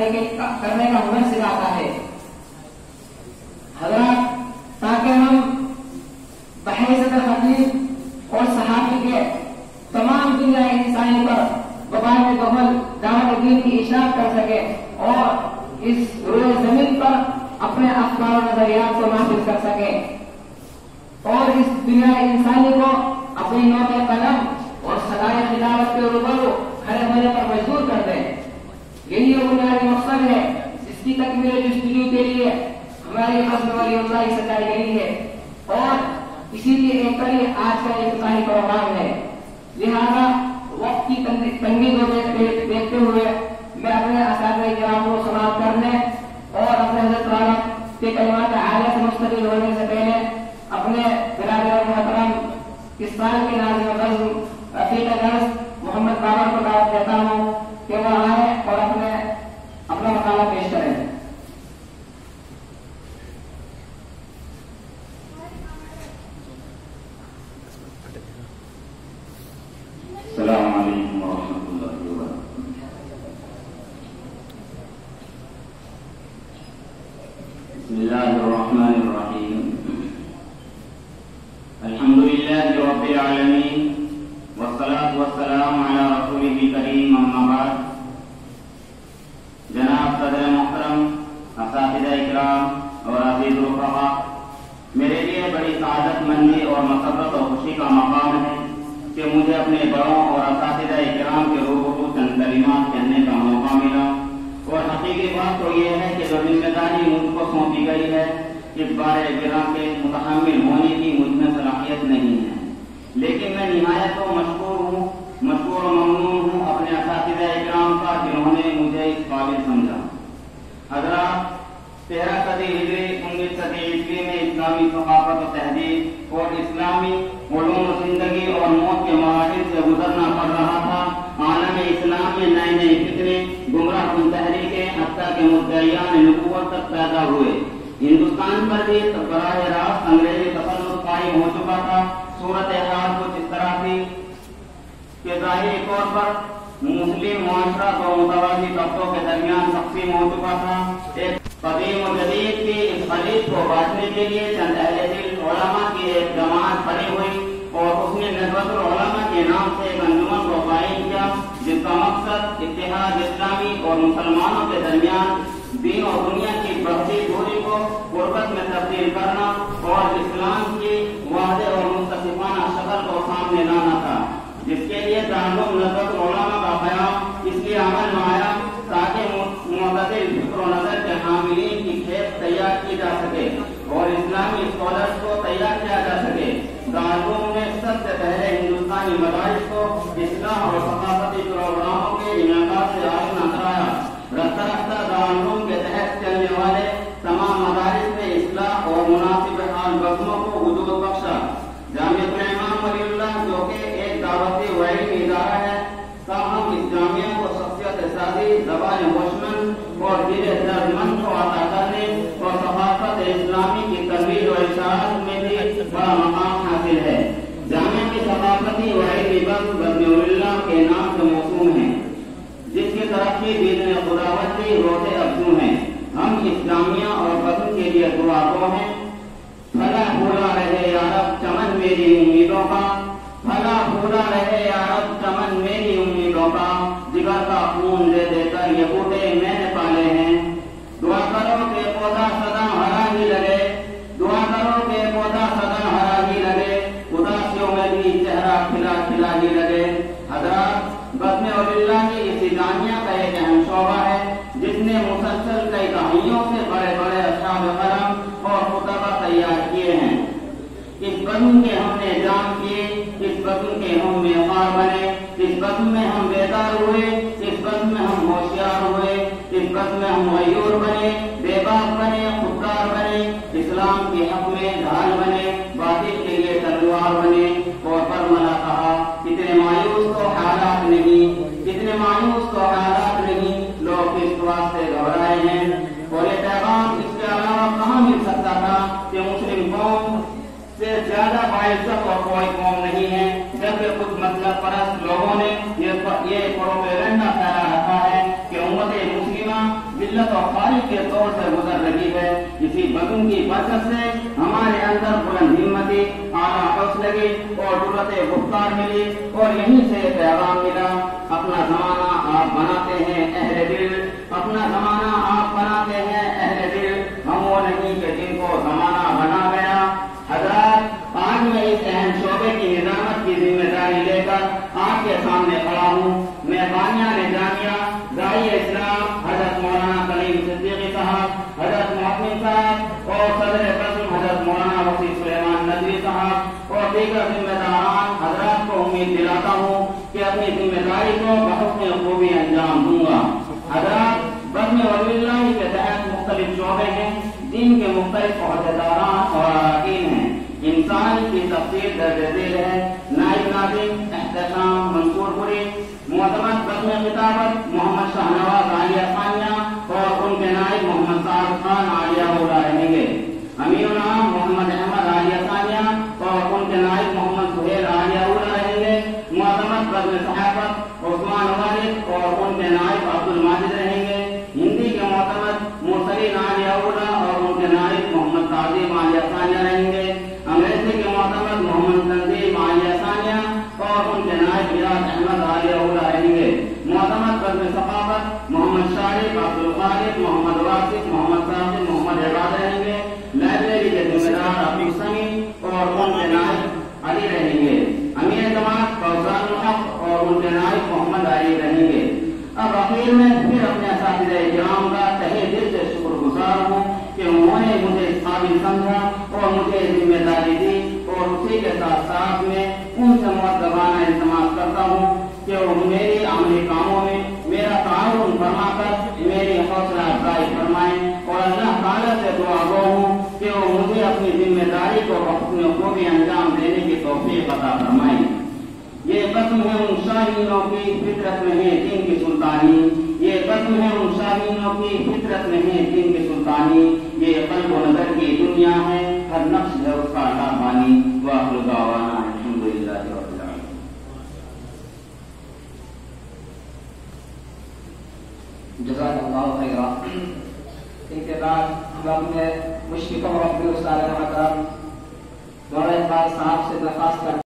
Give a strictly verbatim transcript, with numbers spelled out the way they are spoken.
کرنے کے کرنے کا ہنر سکھاتا ہے حضرات، تاکہ ہم بحیثیت خطیب اور صحافی کے تمام دنیا انسانی پر وبال دخل دعوت دین کی اشاعت کر سکے اور اس روئے زمین پر اپنے افکار و نظریات کو نافذ کر سکے اور اس دنیا انسانی کو اپنی نوک قلم اور صدائے خلافت کے روبرو کھڑے ہونے پر مجبور کر دیں. یہی بنیادی مقصد ہے جس کی تکمیل جستجو کے لیے ہماری حضرت ولی اللہ سجائی گئی ہے اور اسی لیے ایک کڑی آج کا افتتاحی پروگرام ہے. لہذا وقت کی تنگی کو دیکھتے ہوئے میں اپنے اساتذہ کرام کو سماعت کرنے اور اپنے حضرت والا کے کلمات عالیہ سے مستقل ہونے سے پہلے اپنے برادر محترم اس سال کے ناظم نظم رفیق درس محمد بابر کو دعوت دیتا ہوں کہ وہ آئے اور اپنے اپنا مقالہ پیش کریں. السلام علیکم ورحمۃ اللہ وبرکاتہ. بسم اللہ الرحمن الرحیم. الحمد للہ رب العالمین والصلاة والسلام علی رسولہ کریم. اما بعد. جناب صدر محترم، اساتذہ اکرام اور عزیز رفقا، میرے لیے بڑی سعادت مندی اور مسرت اور خوشی کا مقام ہے کہ مجھے اپنے بڑوں اور اساتذہ کرام کے روبرو چند کلمات کہنے کا موقع ملا. اور حقیقی بات تو یہ ہے کہ جو ذمہ داری مجھ کو سونپی گئی ہے اس بارے گراں کے متحمل ہونے کی مجھ میں صلاحیت نہیں ہے، لیکن میں نہایت و مشکور ہوں مشکور و ممنون ہوں اپنے اساتذہ کرام کا جنہوں نے مجھے اس قابل سمجھا. حضرات، تیرہ صدی ہجری انیس صدی عیسوی میں اسلامی ثقافت و تہذیب اور اسلامی علوم و زندگی اور موت کے مراحل سے گزرنا پڑ رہا تھا. عالم اسلام میں نئے نئے فتنے، گمراہ کن تحریکیں، حتیٰ کہ مدعیان نبوت تک پیدا ہوئے. ہندوستان پر بھی براہ راست انگریزی تسلط قائم ہو چکا تھا. صورتحال کچھ اس طرح تھی کہ ظاہری طور پر مسلم معاشرہ دو متوازی طبقوں کے درمیان تقسیم ہو چکا تھا. ایک قدیم و جدید کی اس خلیج کو بانٹنے کے لیے چند اہل دل علماء کی ایک جماعت کھڑی ہوئی اور اس نے ندوۃ العلماء کے نام سے ایک انجمن کو قائم کیا جس کا مقصد اتحاد اسلامی اور مسلمانوں کے درمیان دین اور دنیا کی بڑھتی دوری کو غربت میں تبدیل کرنا اور اسلام کی واضح اور منصفانہ شکل کو سامنے لانا تھا، جس کے لیے تعلق ندوۃ العلماء کا قیام اس لیے عمل میں آیا تاکہ معتدل فکر و نظر کے حاملین کی کھیت تیار کی جا سکے اور اسلامی اسکالرس کو تیار کیا جا سکے. دارالعلوم نے سب سے پہلے ہندوستانی مدارس کو اصلاح اور ثقافتی پروگراموں کے انعقاد سے آشنا کرایا. رفتہ رفتہ دارالعلوم کے تحت چلنے والے تمام مدارس میں اصلاح اور مناسب حال بزموں کو وجود بخشا. جامعۃ الامام ولی اللہ جو کہ ایک دعوتی و علمی ادارہ ہے، تاہم اس جامعہ کو شخصیت سازی، زبان ہوشمند اور دل دردمند کو عطا کرنے اور ثقافت اسلامی کی ترویج و اشاعت میں بھی بڑا مقام حاصل ہے. جامعہ کی ثقافتی و علمی بزم بزم اللہ کے نام سے موسوم ہے، جس کی ترقی باذن خداوندی روز افزوں ہے. ہم اس جامعہ اور بزم کے لیے دعا گو ہیں. پھلا پھولا رہے یا رب چمن میری امیدوں کا، پھلا پھولا رہے یا رب چمن میری امیدوں کا، جگر کا خون دے دے کر یہ بوٹے میں نے پالے ہیں. دعا کرو کہ پودا سدا ہرا ہی لگے، دعا کرو کہ پودا سدا ہرا ہی لگے، اداسیوں میں بھی چہرہ کھلا کھلا ہی لگے. حضرات، بزم ولی اللہ کی اسی جامعہ کا ایک اہم شعبہ ہے جس نے مسلسل کئی دہائیوں سے بڑے بڑے اصحاب کرم اور خطبہ تیار کیے ہیں. اس بزم کے ہم نے جام کیے، اس بزم کے ہم معمار بنے، اس بزم میں ہم بیدار ہوئے، اس بزم میں ہم ہوشیار ہوئے، اس بزم میں ہم غیور بنے، بے باک بنے، خوددار بنے، اسلام کے حق میں ڈھال بنے، باطل کے لیے تلوار بنے. اور برملا کہا کتنے مایوس تو حالات نہیں، کتنے مایوس تو حالات نہیں، لوگ اس واسطے گھبرائے ہیں. اور یہ پیغام اس کے علاوہ کہاں مل سکتا تھا کہ مسلم قوم سے زیادہ باعزت اور کوئی قوم نہیں ہے، جبکہ کچھ مطلب پرست لوگوں نے یہ پروپیگنڈا پھیلا رکھا ہے کہ امت مسلمہ ذلت اور خواہش کے طور سے گزر رہی ہے، اسی بدن کی برکت سے ہمارے اندر بلند ہمتی، اعلیٰ حوصلگی اور جرأت گفتار ملی، اور یہیں سے پیغام ملا، اپنا زمانہ آپ بناتے ہیں اہل دل، اپنا زمانہ آپ بناتے ہیں اہل دل، ہم وہ نہیں کہ جن کو زمانہ بنا گیا۔ حضرات، آج میں اس اہم شعبے کی نظامت کی ذمہ داری لے کر آپ کے سامنے کھڑا ہوں۔ میں بانیان جامعہ داعی اسلام حضرت مولانا کلیم صدیقی صاحب، حضرت محمد صاحب اور صدر قسم حضرت مولانا وسیع سلیمان ندوی صاحب اور دیگر ذمہ داران حضرات کو امید دلاتا ہوں کہ اپنی ذمہ داری کو بحسن خوبی انجام دوں گا۔ حضرات، بزم ولی اللہ کے تحت مختلف شعبے ہیں جن کے مختلف عہدیداران اور اراکین ہیں۔ انسان کی تفصیل درج ذیل ہے۔ نائب ناظم احتشام منصور پوری، معتمد بزم خطابت محمد شاہ نواز عالیہ ثانیہ اور ان کے نائب محمد سعد خان عالیہ اولا رہیں گے۔ امیر العام محمد احمد عالیہ ثانیہ اور ان کے نائب محمد سہیل عالیہ اولا رہیں گے۔ معتمد بزم صحافت عثمان والد اور ان کے نائب عبد الماجد رہیں گے۔ ہندی کے معتمد مرسلین عالیہ اولا اور ان کے نائب محمد تعظیم عالیہ ثانیہ رہیں گے۔ انگریزی کے معتمد محمد تنظیم عالیہ ثانیہ اور ان کے نائب ریاض احمد عالیہ اولا رہیں گے۔ معتمد بزم ثقافت محمد شارف عبد الخالق محمد واصف محمد صاحب محمد عباد رہیں گے۔ لائبریری کے ذمہ دار عبد السمی اور ان کے نائب علی رہیں گے۔ امیر جماعت فوزان الحق اور ان کے نائب محمد علی رہیں گے۔ اب اخیر میں پھر اپنے اساتذہ کرام کا تہہ دل سے شکر گزار ہوں کہ انہوں نے مجھے اس قابل سمجھا اور مجھے ذمہ داری دی، اور اسی کے ساتھ ساتھ میں ان سے مؤدبانہ التماس کرتا ہوں کہ وہ میری عملی کاموں میں میرا تعاون فرما کر میری حوصلہ افزائی فرمائیں، اور اللہ تعالیٰ سے دعا گو ہوں کہ وہ مجھے اپنی ذمہ داری کو بحسن خوبی انجام دینے کی توفیق عطا فرمائیں۔ یہ قسم ہے ان شاہینوں کی فطرت میں ہے دین کی سلطانی، یہ قسم ہے ان شاہینوں کی فطرت میں ہے دین کی سلطانی، یہ قلب و نظر کی دنیا ہے، ہر نقش ہے اس کا اللہ بانی۔ وآخر دعوانا الحمدللہ رب العالمین۔ جزاک اللہ خیرا۔ ان کے بعد ہم اپنے مشفق و ربی استاد محترم مولانا اقبال صاحب سے درخواست کرتے ہیں